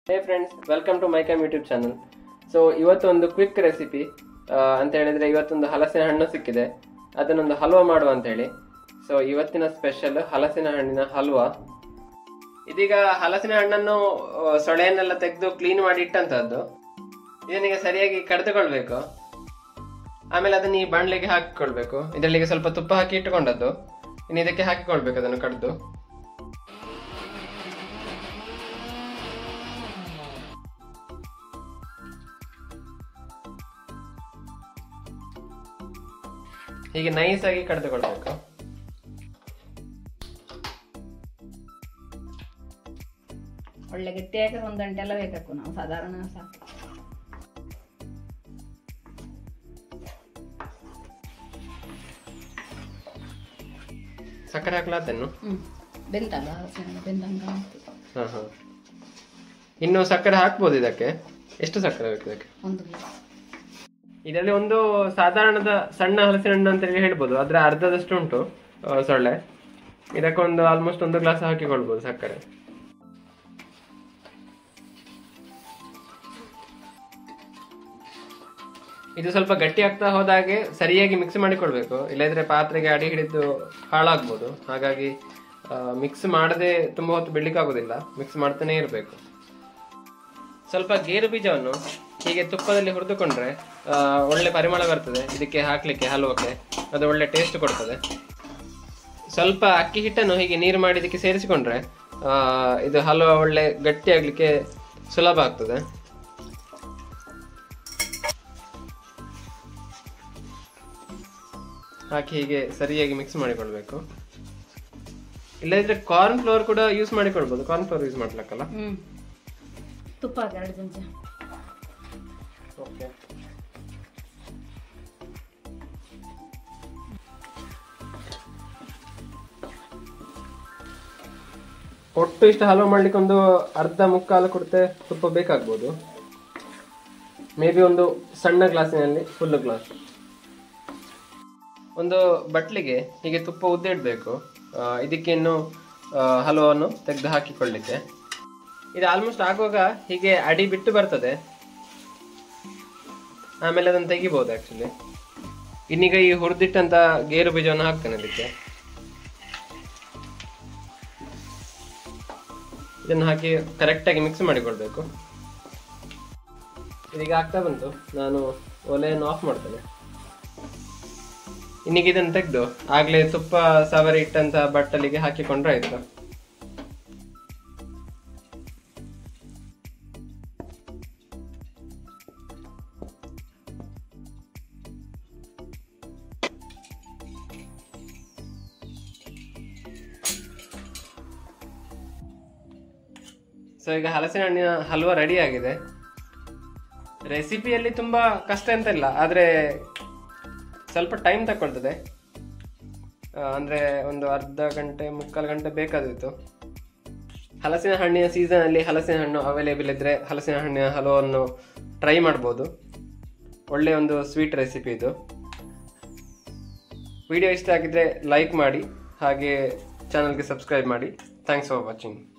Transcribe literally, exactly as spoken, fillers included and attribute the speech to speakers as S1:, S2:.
S1: Hey friends, welcome to Mycom YouTube channel. So ಇವತ್ತೊಂದು quick recipe ಅಂತ ಹೇಳಿದ್ರೆ, ಇವತ್ತೊಂದು ಹಲಸಿನ ಹಣ್ಣು ಸಿಕ್ಕಿದೆ, ಅದನ್ನೊಂದು ಹಲ್ವಾ ಮಾಡುವ ಅಂತ ಹೇಳಿ. ಸೊ ಇವತ್ತಿನ ಸ್ಪೆಷಲ್ ಹಲಸಿನ ಹಣ್ಣಿನ ಹಲ್ವಾ. ಇದೀಗ ಹಲಸಿನ ಹಣ್ಣನ್ನು ಸೊಳೆಯನ್ನೆಲ್ಲ ತೆಗೆದು ಕ್ಲೀನ್ ಮಾಡಿ ಇಟ್ಟಂತದ್ದು. ಇದನ್ನೀಗ ಸರಿಯಾಗಿ ಕಡಿದುಕೊಳ್ಬೇಕು. ಆಮೇಲೆ ಅದನ್ನ ಈ ಬಾಣಲೆಗೆ ಹಾಕಿಕೊಳ್ಬೇಕು. ಇದರಲ್ಲಿಗೆ ಸ್ವಲ್ಪ ತುಪ್ಪ ಹಾಕಿ ಇಟ್ಟುಕೊಂಡದ್ದು. ಇನ್ನು ಇದಕ್ಕೆ ಹಾಕಿಕೊಳ್ಬೇಕು ಅದನ್ನು ಕಡಿದು. ಹೀಗೆ ನೈಸ್ ಆಗಿ ಕಡಿದುಕೊಳ್ಬೇಕು.
S2: ಒಳ್ಳೆ ಗಟ್ಟಿಯಾಗಿ ಒಂದು ಗಂಟೆ ಎಲ್ಲ ಬೇಕು. ನಾವು ಸಾಧಾರಣ ಸಾಕು.
S1: ಸಕ್ಕರೆ ಹಾಕ್ಲಾತೇನು?
S2: ಬೆಂದಲ್ಲ ಬೆಂದಂಗ.
S1: ಹಾ ಹಾ ಇನ್ನು ಸಕ್ಕರೆ ಹಾಕ್ಬೋದು ಇದಕ್ಕೆ. ಎಷ್ಟು ಸಕ್ಕರೆ ಬೇಕು ಇದಕ್ಕೆ?
S2: ಒಂದು
S1: ಇದರಲ್ಲಿ ಒಂದು ಸಾಧಾರಣದ ಸಣ್ಣ ಹಲಸಿನ ಹಣ್ಣು ಅಂತ ಹೇಳಿ ಹೇಳ್ಬೋದು. ಅದ್ರ ಅರ್ಧದಷ್ಟು ಉಂಟು ಸೊಳ್ಳೆ. ಇದಕ್ಕೊಂದು ಆಲ್ಮೋಸ್ಟ್ ಒಂದು ಗ್ಲಾಸ್ ಹಾಕಿಕೊಳ್ಬೋದು ಸಕ್ಕರೆ. ಇದು ಸ್ವಲ್ಪ ಗಟ್ಟಿ ಆಗ್ತಾ ಹೋದಾಗೆ ಸರಿಯಾಗಿ ಮಿಕ್ಸ್ ಮಾಡಿಕೊಳ್ಬೇಕು, ಇಲ್ಲದ್ರೆ ಪಾತ್ರೆಗೆ ಅಡಿ ಹಿಡಿದು ಹಾಳಾಗ್ಬೋದು. ಹಾಗಾಗಿ ಮಿಕ್ಸ್ ಮಾಡದೆ ತುಂಬಾ ಹೊತ್ತು ಬಿಡ್ಲಿಕ್ಕಾಗೋದಿಲ್ಲ, ಮಿಕ್ಸ್ ಮಾಡ್ತಾನೆ ಇರಬೇಕು. ಸ್ವಲ್ಪ ಗೇರು ಬೀಜವನ್ನು ಹೀಗೆ ತುಪ್ಪದಲ್ಲಿ ಹುರಿದುಕೊಂಡ್ರೆ ಒಳ್ಳೆ ಪರಿಮಳ ಬರ್ತದೆ ಇದಕ್ಕೆ ಹಾಕ್ಲಿಕ್ಕೆ, ಹಲ್ವಕ್ಕೆ. ಅದು ಒಳ್ಳೆ ಟೇಸ್ಟ್ ಕೊಡ್ತದೆ. ಸ್ವಲ್ಪ ಅಕ್ಕಿ ಹಿಟ್ಟನ್ನು ಹೀಗೆ ನೀರು ಮಾಡಿ ಇದಕ್ಕೆ ಸೇರಿಸಿಕೊಂಡ್ರೆ ಇದು ಹಲ್ವಾ ಒಳ್ಳೆ ಗಟ್ಟಿ ಆಗ್ಲಿಕ್ಕೆ ಸುಲಭ ಆಗ್ತದೆ. ಹಾಕಿ ಹೀಗೆ ಸರಿಯಾಗಿ ಮಿಕ್ಸ್ ಮಾಡಿಕೊಳ್ಬೇಕು. ಇಲ್ಲದಿದ್ರೆ ಕಾರ್ನ್ ಫ್ಲೋರ್ ಕೂಡ ಯೂಸ್ ಮಾಡಿಕೊಳ್ಬೋದು. ಕಾರ್ನ್ ಫ್ಲೋರ್ ಯೂಸ್ ಮಾಡ್ಲಕ್ಕಲ್ಲ.
S2: ತುಪ್ಪ ಎರಡು ಚಮಚ.
S1: ಓಕೆ, ಒಟ್ಟು ಇಷ್ಟು ಹಲ್ವಾ ಮಾಡ್ಲಿಕ್ಕೆ ಒಂದು ಅರ್ಧ ಮುಕ್ಕಾಲು ಕೊಡ್ತೆ ತುಪ್ಪ ಬೇಕಾಗ್ಬೋದು. ಮೇ ಬಿ ಒಂದು ಸಣ್ಣ ಗ್ಲಾಸಿನಲ್ಲಿ ಫುಲ್ ಗ್ಲಾಸ್. ಒಂದು ಬಟ್ಲಿಗೆ ಹೀಗೆ ತುಪ್ಪ ಉದ್ದಿಡ್ಬೇಕು. ಇದಕ್ಕೆ ಇನ್ನು ಹಲ್ವನ್ನು ತೆಗೆದು ಹಾಕಿಕೊಳ್ಳಿಕ್ಕೆ. ಇದು ಆಲ್ಮೋಸ್ಟ್ ಆಗುವಾಗ ಹೀಗೆ ಅಡಿ ಬಿಟ್ಟು ಬರ್ತದೆ. ಆಮೇಲೆ ಅದನ್ನು ತೆಗಿಬಹುದು ಆಕ್ಚುಲಿ. ಇನ್ನೀಗ ಈ ಹುರಿದಿಟ್ಟಂತ ಗೇರು ಬೀಜವನ್ನು ಹಾಕ್ತೇನೆ ಅದಕ್ಕೆ. ಇದನ್ನು ಹಾಕಿ ಕರೆಕ್ಟಾಗಿ ಮಿಕ್ಸ್ ಮಾಡಿಕೊಳ್ಬೇಕು. ಇದೀಗ ಆಗ್ತಾ ಬಂತು. ನಾನು ಒಲೆಯನ್ನು ಆಫ್ ಮಾಡ್ತೇನೆ. ಇನ್ನೀಗ ಇದನ್ನು ತೆಗೆದು ಆಗ್ಲೇ ತುಪ್ಪ ಸವರಿ ಇಟ್ಟಂತ ಬಟ್ಟಲಿಗೆ ಹಾಕಿಕೊಂಡ್ರೆ ಆಯ್ತು. ಸೊ ಈಗ ಹಲಸಿನ ಹಣ್ಣಿನ ಹಲ್ವಾ ರೆಡಿ ಆಗಿದೆ. ರೆಸಿಪಿಯಲ್ಲಿ ತುಂಬಾ ಕಷ್ಟ ಅಂತ ಇಲ್ಲ, ಆದ್ರೆ ಸ್ವಲ್ಪ ಟೈಮ್ ತಗೊಳ್ತದೆ. ಅಂದ್ರೆ ಒಂದು ಅರ್ಧ ಗಂಟೆ ಮುಕ್ಕಾಲು ಗಂಟೆ ಬೇಕಾದಿತ್ತು. ಹಲಸಿನ ಹಣ್ಣಿನ ಸೀಸನ್ ಅಲ್ಲಿ ಹಲಸಿನ ಹಣ್ಣು ಅವೈಲೇಬಲ್ ಇದ್ರೆ ಹಲಸಿನ ಹಣ್ಣಿನ ಹಲ್ವನ್ನು ಟ್ರೈ ಮಾಡ್ಬೋದು. ಒಳ್ಳೆ ಒಂದು ಸ್ವೀಟ್ ರೆಸಿಪಿ ಇದು. ವಿಡಿಯೋ ಇಷ್ಟ ಆಗಿದ್ರೆ ಲೈಕ್ ಮಾಡಿ, ಹಾಗೆ ಚಾನಲ್ಗೆ ಸಬ್ಸ್ಕ್ರೈಬ್ ಮಾಡಿ. Thanks for watching.